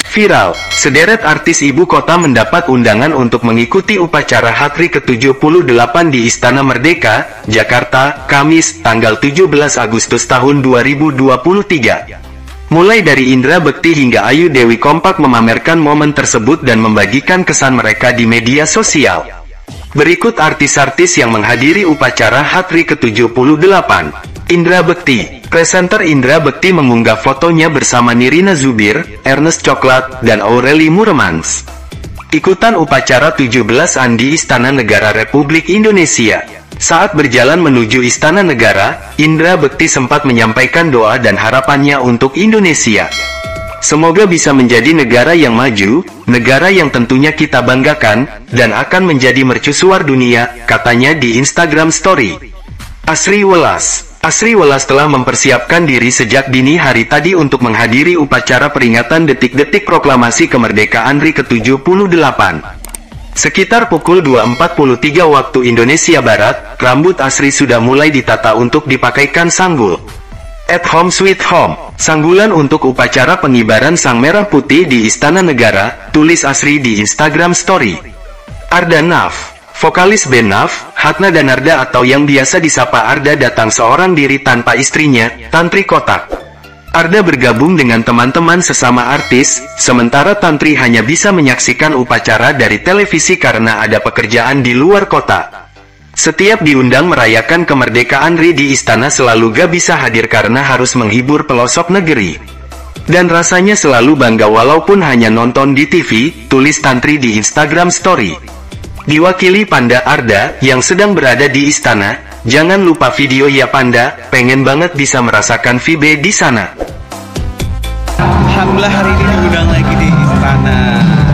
Viral, sederet artis ibu kota mendapat undangan untuk mengikuti upacara HATRI ke-78 di Istana Merdeka, Jakarta, Kamis, tanggal 17 Agustus tahun 2023. Mulai dari Indra Bekti hingga Ayu Dewi kompak memamerkan momen tersebut dan membagikan kesan mereka di media sosial. Berikut artis-artis yang menghadiri upacara HATRI ke-78. Indra Bekti. Presenter Indra Bekti mengunggah fotonya bersama Nirina Zubir, Ernest Coklat, dan Aureli Muremans. Ikutan upacara 17-an di Istana Negara Republik Indonesia. Saat berjalan menuju Istana Negara, Indra Bekti sempat menyampaikan doa dan harapannya untuk Indonesia. Semoga bisa menjadi negara yang maju, negara yang tentunya kita banggakan, dan akan menjadi mercusuar dunia, katanya di Instagram Story. Asri Welas. Asri Welas telah mempersiapkan diri sejak dini hari tadi untuk menghadiri upacara peringatan detik-detik proklamasi kemerdekaan RI ke-78. Sekitar pukul 2.43 waktu Indonesia Barat, rambut Asri sudah mulai ditata untuk dipakaikan sanggul. At Home Sweet Home, sanggulan untuk upacara pengibaran Sang Merah Putih di Istana Negara, tulis Asri di Instagram Story. Arda Naf. Vokalis band Naf, Hatna Danarda atau yang biasa disapa Arda datang seorang diri tanpa istrinya, Tantri Kotak. Arda bergabung dengan teman-teman sesama artis, sementara Tantri hanya bisa menyaksikan upacara dari televisi karena ada pekerjaan di luar kota. Setiap diundang merayakan kemerdekaan RI di istana selalu gak bisa hadir karena harus menghibur pelosok negeri. Dan rasanya selalu bangga walaupun hanya nonton di TV, tulis Tantri di Instagram Story. Diwakili Panda Arda, yang sedang berada di istana, jangan lupa video ya Panda, pengen banget bisa merasakan vibe di sana. Alhamdulillah hari ini diundang lagi di istana.